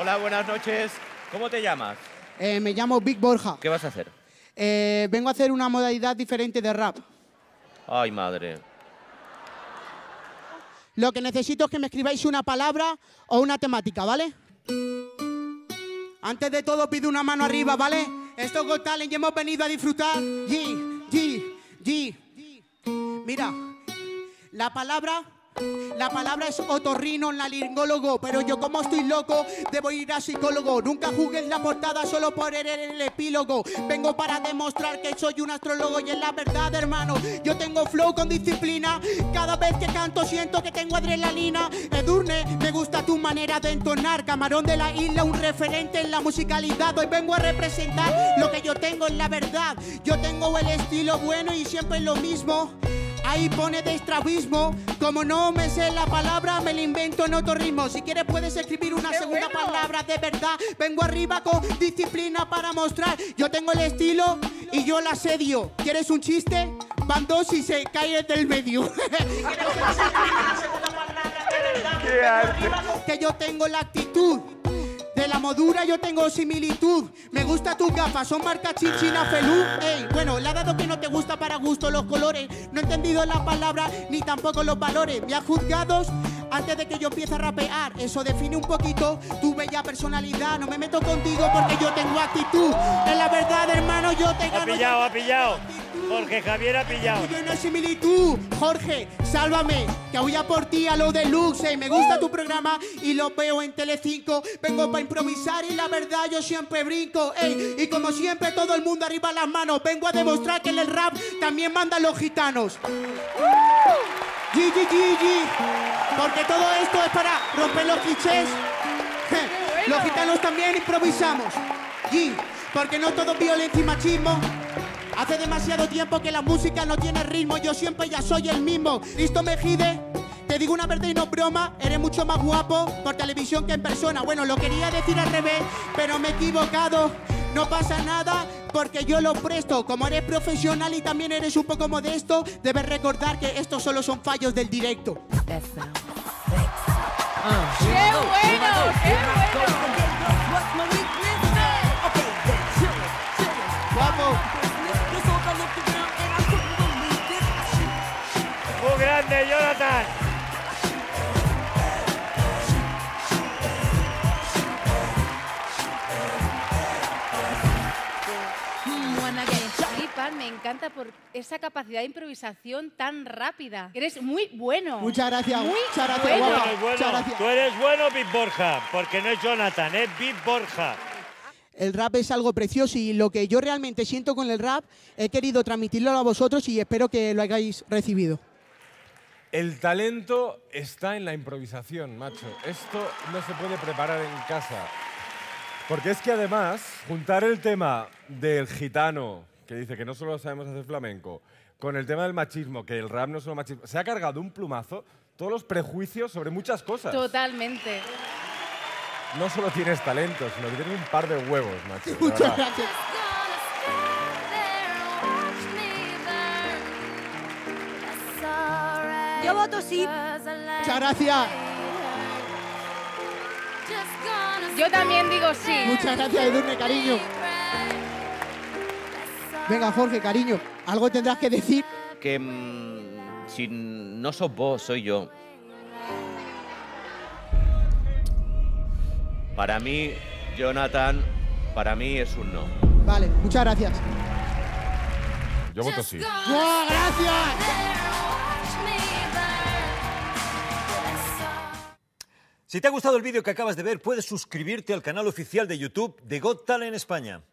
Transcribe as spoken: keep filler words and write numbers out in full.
Hola, buenas noches. ¿Cómo te llamas? Eh, me llamo Big Borja. ¿Qué vas a hacer? Eh, vengo a hacer una modalidad diferente de rap. Ay, madre. Lo que necesito es que me escribáis una palabra o una temática, ¿vale? Antes de todo pido una mano arriba, ¿vale? Esto es Got Talent y hemos venido a disfrutar. G, G, G. Mira, la palabra... La palabra es otorrinolaringólogo, pero yo como estoy loco debo ir a psicólogo. Nunca juzgues la portada solo por el, el epílogo. Vengo para demostrar que soy un astrólogo y es la verdad, hermano. Yo tengo flow con disciplina. Cada vez que canto siento que tengo adrenalina. Edurne, me gusta tu manera de entonar. Camarón de la isla, un referente en la musicalidad. Hoy vengo a representar lo que yo tengo en la verdad. Yo tengo el estilo bueno y siempre lo mismo. Ahí pone de estrabismo. Como no me sé la palabra, me la invento en otro ritmo. Si quieres puedes escribir una segunda bueno. palabra de verdad. Vengo arriba con disciplina para mostrar. Yo tengo el estilo y yo la asedio. ¿Quieres un chiste? Van dos y se cae del medio. ¡Qué arte! Que yo tengo la actitud. De la modura yo tengo similitud. Me gusta tus gafas, son marca Chinchina Felú. Ey, bueno, le ha dado que no te gusta para gusto los colores. No he entendido la palabra ni tampoco los valores. Me ha juzgado antes de que yo empiece a rapear. Eso define un poquito tu bella personalidad. No me meto contigo porque yo tengo actitud. En la verdad, hermano, yo te gano. Ha pillado, ha pillado. Jorge Javier ha pillado. Yo no similitud. Jorge, sálvame, que voy a por ti a lo deluxe. Ey, me gusta tu programa y lo veo en Telecinco. Vengo para improvisar y la verdad yo siempre brinco. Ey, y como siempre todo el mundo arriba las manos. Vengo a demostrar que en el rap también mandan los gitanos. G, G, G, G. Porque todo esto es para romper los clichés. Los gitanos también improvisamos. G, porque no todo es violencia y machismo. Hace demasiado tiempo que la música no tiene ritmo. Yo siempre ya soy el mismo. Listo, Mejide. Te digo una verdad y no broma, eres mucho más guapo por televisión que en persona. Bueno, lo quería decir al revés, pero me he equivocado. No pasa nada porque yo lo presto. Como eres profesional y también eres un poco modesto, debes recordar que estos solo son fallos del directo. ¡Qué bueno! ¡Qué bueno! ¡Vamos! ¡Muy grande, Jonathan! Me encanta por esa capacidad de improvisación tan rápida. Eres muy bueno. Muchas gracias. Muy Muchas gracias, bueno. guapa. Tú eres bueno, Muchas gracias. tú eres bueno, Big Borja, porque no es Jonathan, es Big Borja. El rap es algo precioso y lo que yo realmente siento con el rap he querido transmitirlo a vosotros y espero que lo hayáis recibido. El talento está en la improvisación, macho. Esto no se puede preparar en casa. Porque es que además, juntar el tema del gitano, que dice que no solo sabemos hacer flamenco, con el tema del machismo, que el rap no es solo machismo, se ha cargado un plumazo todos los prejuicios sobre muchas cosas. Totalmente. No solo tienes talento, sino que tienes un par de huevos, macho. Muchas gracias. Yo voto sí. Muchas gracias. Yo también digo sí. Muchas gracias, Edurne, cariño. Venga, Jorge, cariño, algo tendrás que decir. Que mmm, si no sos vos, soy yo. Para mí, Jonathan, para mí es un no. Vale, muchas gracias. Yo voto sí. ¡Wow, gracias! Si te ha gustado el vídeo que acabas de ver, puedes suscribirte al canal oficial de YouTube de Got Talent España.